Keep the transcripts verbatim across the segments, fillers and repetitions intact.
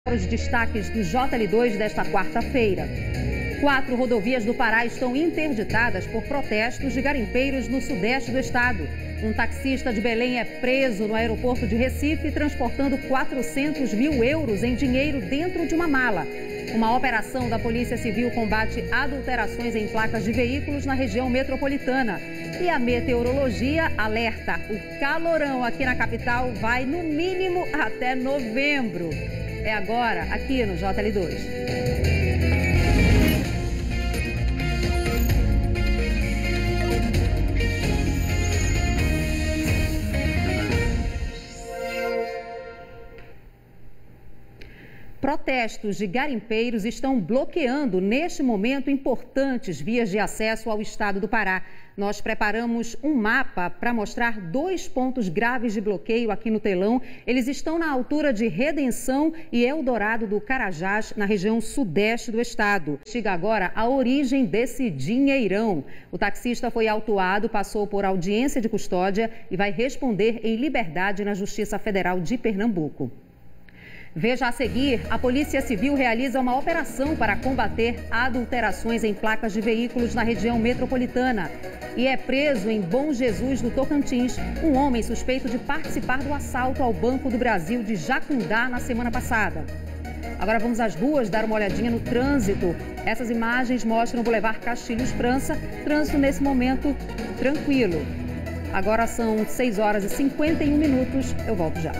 Os destaques do J L dois desta quarta-feira. Quatro rodovias do Pará estão interditadas por protestos de garimpeiros no sudeste do estado. Um taxista de Belém é preso no aeroporto de Recife, transportando quatrocentos mil euros em dinheiro dentro de uma mala. Uma operação da Polícia Civil combate adulterações em placas de veículos na região metropolitana. E a meteorologia alerta: o calorão aqui na capital vai no mínimo até novembro. É agora, aqui no J L dois. Protestos de garimpeiros estão bloqueando, neste momento, importantes vias de acesso ao estado do Pará. Nós preparamos um mapa para mostrar dois pontos graves de bloqueio aqui no telão. Eles estão na altura de Redenção e Eldorado do Carajás, na região sudeste do estado. Chega agora a origem desse dinheirão. O taxista foi autuado, passou por audiência de custódia e vai responder em liberdade na Justiça Federal de Pernambuco. Veja a seguir, a Polícia Civil realiza uma operação para combater adulterações em placas de veículos na região metropolitana. E é preso em Bom Jesus do Tocantins um homem suspeito de participar do assalto ao Banco do Brasil de Jacundá na semana passada. Agora vamos às ruas dar uma olhadinha no trânsito. Essas imagens mostram o Boulevard Castilhos França, trânsito nesse momento tranquilo. Agora são seis horas e cinquenta e um minutos, eu volto já.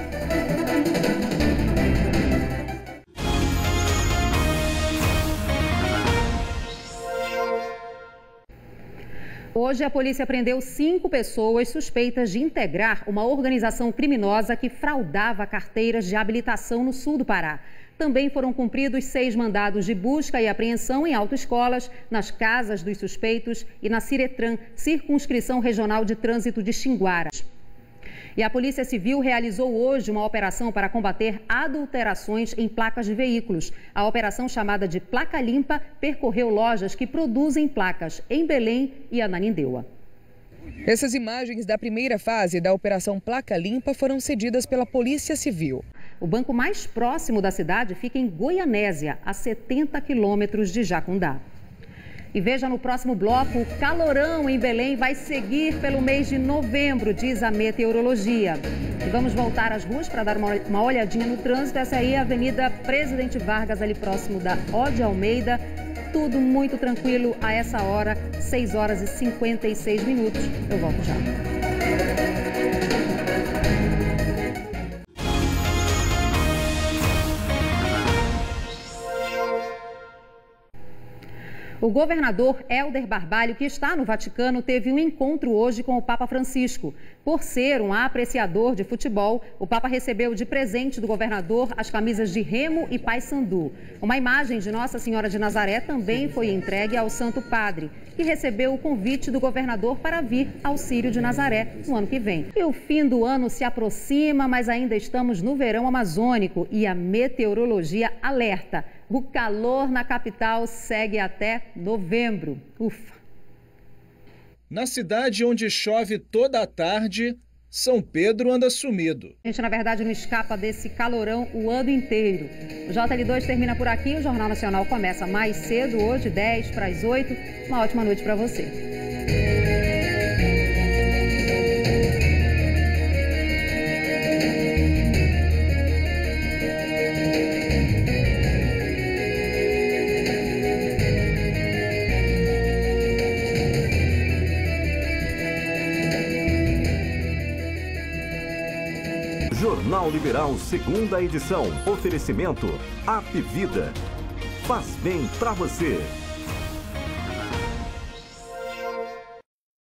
Hoje, a polícia prendeu cinco pessoas suspeitas de integrar uma organização criminosa que fraudava carteiras de habilitação no sul do Pará. Também foram cumpridos seis mandados de busca e apreensão em autoescolas, nas casas dos suspeitos e na Ciretran, Circunscrição Regional de Trânsito de Xinguara. E a Polícia Civil realizou hoje uma operação para combater adulterações em placas de veículos. A operação, chamada de Placa Limpa, percorreu lojas que produzem placas em Belém e Ananindeua. Essas imagens da primeira fase da Operação Placa Limpa foram cedidas pela Polícia Civil. O banco mais próximo da cidade fica em Goianésia, a setenta quilômetros de Jacundá. E veja no próximo bloco, o calorão em Belém vai seguir pelo mês de novembro, diz a meteorologia. E vamos voltar às ruas para dar uma, uma olhadinha no trânsito. Essa aí é a Avenida Presidente Vargas, ali próximo da O de Almeida. Tudo muito tranquilo a essa hora, seis horas e cinquenta e seis minutos. Eu volto já. O governador Helder Barbalho, que está no Vaticano, teve um encontro hoje com o Papa Francisco. Por ser um apreciador de futebol, o Papa recebeu de presente do governador as camisas de Remo e Paysandu. Uma imagem de Nossa Senhora de Nazaré também foi entregue ao Santo Padre, que recebeu o convite do governador para vir ao Círio de Nazaré no ano que vem. E o fim do ano se aproxima, mas ainda estamos no verão amazônico e a meteorologia alerta. O calor na capital segue até novembro. Ufa! Na cidade onde chove toda a tarde, São Pedro anda sumido. A gente, na verdade, não escapa desse calorão o ano inteiro. O J L dois termina por aqui. O Jornal Nacional começa mais cedo, hoje, dez para as oito. Uma ótima noite para você. Jornal Liberal, segunda edição. Oferecimento Apvida. Faz bem pra você.